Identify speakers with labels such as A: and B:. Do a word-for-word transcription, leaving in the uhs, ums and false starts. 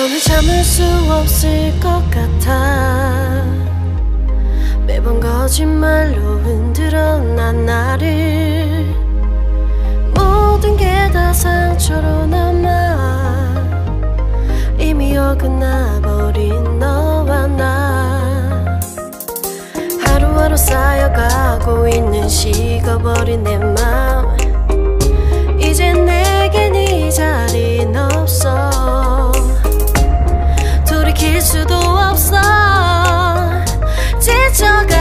A: 더는 참을 수 없을 것 같아. 매번 거짓말로 흔들어 난 나를. 모든 게 다 상처로 남아 이미 어긋나버린 너와 나. 하루하루 쌓여가고 있는 식어버린 내 맘. 이제 내겐 이 자리는 없어. 돌이킬 수도 없어. 지쳐가